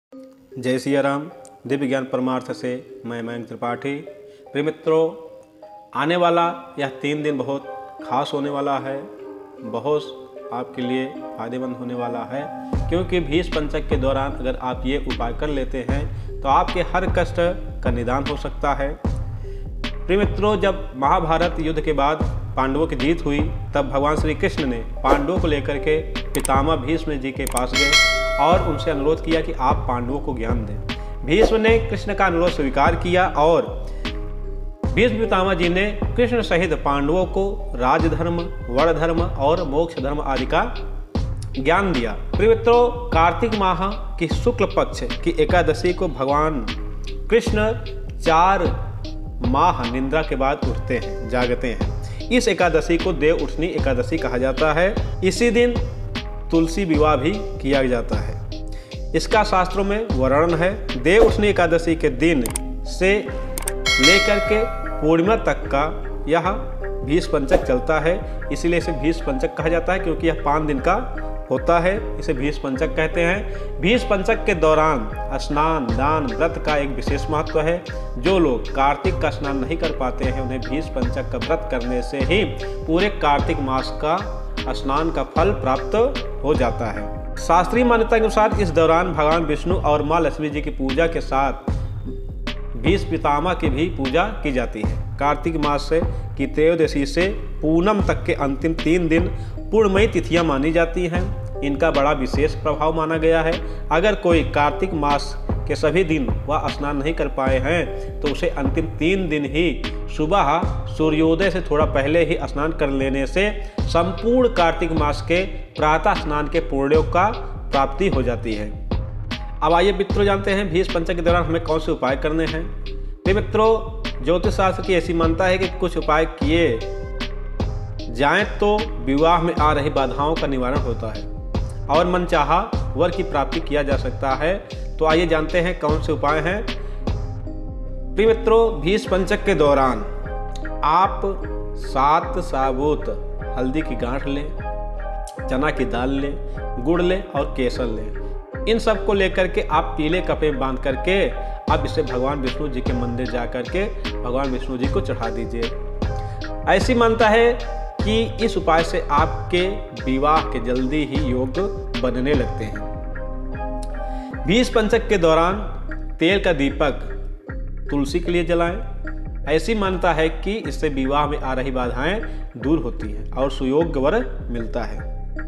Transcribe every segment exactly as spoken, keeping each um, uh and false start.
जय सिया राम। दिव्य ज्ञान परमार्थ से मैं मयंक त्रिपाठी। प्रिय मित्रों, आने वाला यह तीन दिन बहुत खास होने वाला है, बहुत आपके लिए फायदेमंद होने वाला है, क्योंकि भीष पंचक के दौरान अगर आप ये उपाय कर लेते हैं तो आपके हर कष्ट का निदान हो सकता है। प्रिय मित्रों, जब महाभारत युद्ध के बाद पांडवों की जीत हुई तब भगवान श्री कृष्ण ने पांडवों को लेकर के पितामह भीष्म जी के पास गए और उनसे अनुरोध किया कि आप पांडवों को ज्ञान दें। भीष्म ने कृष्ण का अनुरोध स्वीकार किया और भीष्म पितामह जी ने कृष्ण सहित पांडवों को राजधर्म, वर्ण धर्म और मोक्ष धर्म आदि का ज्ञान दिया। प्रिय मित्रों, कार्तिक माह की शुक्ल पक्ष की एकादशी को भगवान कृष्ण चार माह निद्रा के बाद उठते हैं, जागते हैं। इस एकादशी को देव उठनी एकादशी कहा जाता है। इसी दिन तुलसी विवाह भी किया जाता है। इसका शास्त्रों में वर्णन है। देव उठनी एकादशी के दिन से लेकर के पूर्णिमा तक का यह भीष पंचक चलता है, इसीलिए इसे भीष पंचक कहा जाता है, क्योंकि यह पाँच दिन का होता है। इसे भीष पंचक कहते हैं। भीष पंचक के दौरान स्नान, दान, व्रत का एक विशेष महत्व है। जो लोग कार्तिक का स्नान नहीं कर पाते हैं उन्हें भीष पंचक का व्रत करने से ही पूरे कार्तिक मास का स्नान का फल प्राप्त हो जाता है। शास्त्रीय मान्यता के अनुसार इस दौरान भगवान विष्णु और माँ लक्ष्मी जी की पूजा के साथ भीष्म पितामह की भी पूजा की जाती है। कार्तिक मास से की त्रयोदशी से पूनम तक के अंतिम तीन दिन पूर्णमयी तिथियां मानी जाती हैं। इनका बड़ा विशेष प्रभाव माना गया है। अगर कोई कार्तिक मास के सभी दिन वह स्नान नहीं कर पाए हैं तो उसे अंतिम तीन दिन ही सुबह सूर्योदय से थोड़ा पहले ही स्नान कर लेने से संपूर्ण कार्तिक मास के प्रातः स्नान के पुण्यों का प्राप्ति हो जाती है। अब आइए मित्रों, जानते हैं भीष पंचक के दौरान हमें कौन से उपाय करने हैं। तो मित्रों, ज्योतिष शास्त्र की ऐसी मान्यता है कि कुछ उपाय किए जाएं तो विवाह में आ रही बाधाओं का निवारण होता है और मनचाहा वर की प्राप्ति किया जा सकता है। तो आइए जानते हैं कौन से उपाय हैं। प्रिय मित्रों, भीष पंचक के दौरान आप सात साबुत हल्दी की गांठ लें, चना की दाल लें, गुड़ लें और केसर लें। इन सब को लेकर के आप पीले कपड़े बांध करके अब इसे भगवान विष्णु जी के मंदिर जा करके भगवान विष्णु जी को चढ़ा दीजिए। ऐसी मान्यता है कि इस उपाय से आपके विवाह के जल्दी ही योग बनने लगते हैं। भीष पंचक के दौरान तेल का दीपक तुलसी के लिए जलाएं। ऐसी मान्यता है कि इससे विवाह में आ रही बाधाएं दूर होती हैं और सुयोग वर मिलता है।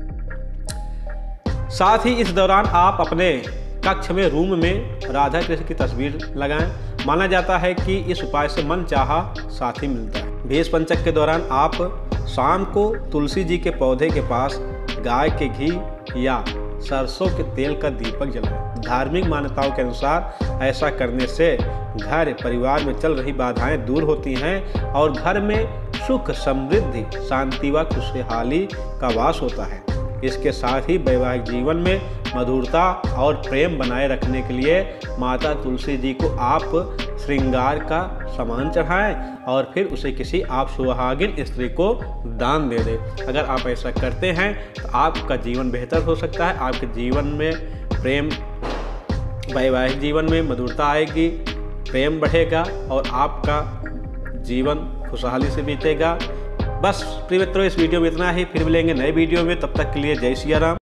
साथ ही इस दौरान आप अपने कक्ष में, रूम में राधा कृष्ण की तस्वीर लगाएं। माना जाता है कि इस उपाय से मन चाहा साथी मिलता है। भीष पंचक के दौरान आप शाम को तुलसी जी के पौधे के पास गाय के घी या सरसों के तेल का दीपक जलाएं। धार्मिक मान्यताओं के अनुसार ऐसा करने से घर परिवार में चल रही बाधाएं दूर होती हैं और घर में सुख, समृद्धि, शांति व खुशहाली का वास होता है। इसके साथ ही वैवाहिक जीवन में मधुरता और प्रेम बनाए रखने के लिए माता तुलसी जी को आप श्रृंगार का सामान चढ़ाएं और फिर उसे किसी आप सुहागिन स्त्री को दान दे दें। अगर आप ऐसा करते हैं तो आपका जीवन बेहतर हो सकता है। आपके जीवन में प्रेम, वैवाहिक जीवन में मधुरता आएगी, प्रेम बढ़ेगा और आपका जीवन खुशहाली से बीतेगा। बस प्रिय मित्रों, इस वीडियो में इतना ही। फिर मिलेंगे नए वीडियो में, तब तक के लिए जय सिया राम।